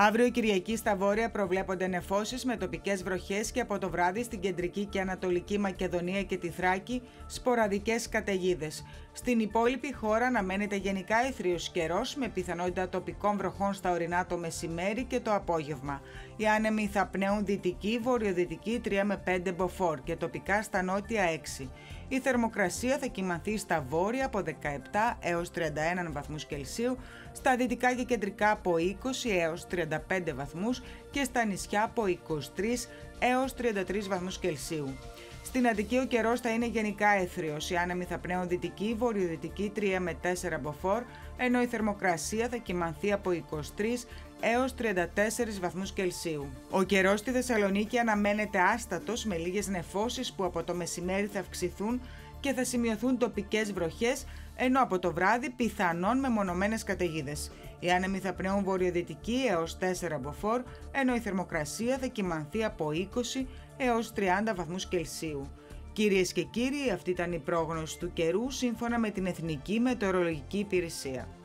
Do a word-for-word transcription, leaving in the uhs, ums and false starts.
Αύριο Κυριακή στα βόρεια προβλέπονται νεφώσεις με τοπικές βροχές και από το βράδυ στην κεντρική και ανατολική Μακεδονία και τη Θράκη σποραδικές καταιγίδες. Στην υπόλοιπη χώρα αναμένεται γενικά αιθρίος καιρός με πιθανότητα τοπικών βροχών στα ορεινά το μεσημέρι και το απόγευμα. Οι άνεμοι θα πνέουν δυτική, βορειοδυτική τρία με πέντε μποφόρ και τοπικά στα νότια έξι. Η θερμοκρασία θα κυμανθεί στα βόρεια από δεκαεπτά έως τριάντα ένα βαθμούς Κελσίου, στα δυτικά και κεντρικά από είκοσι έως τριάντα πέντε βαθμούς και στα νησιά από είκοσι τρεις έως τριάντα τρεις βαθμούς Κελσίου. Στην Αττική ο καιρός θα είναι γενικά αίθριος. Οι άνεμοι θα πνέουν δυτική, βορειοδυτική τρία με τέσσερα μποφόρ, ενώ η θερμοκρασία θα κυμανθεί από είκοσι τρεις έως τριάντα τέσσερις βαθμούς Κελσίου. Ο καιρός στη Θεσσαλονίκη αναμένεται άστατος με λίγες νεφώσεις που από το μεσημέρι θα αυξηθούν και θα σημειωθούν τοπικές βροχές, ενώ από το βράδυ πιθανόν μεμονωμένες καταιγίδες. Οι άνεμοι θα πνέουν βορειοδυτική έως τέσσερα μποφόρ, ενώ η θερμοκρασία θα κυμανθεί από είκοσι έως τριάντα βαθμούς Κελσίου. Κυρίες και κύριοι, αυτή ήταν η πρόγνωση του καιρού σύμφωνα με την Εθνική Μετεωρολογική Υπηρεσία.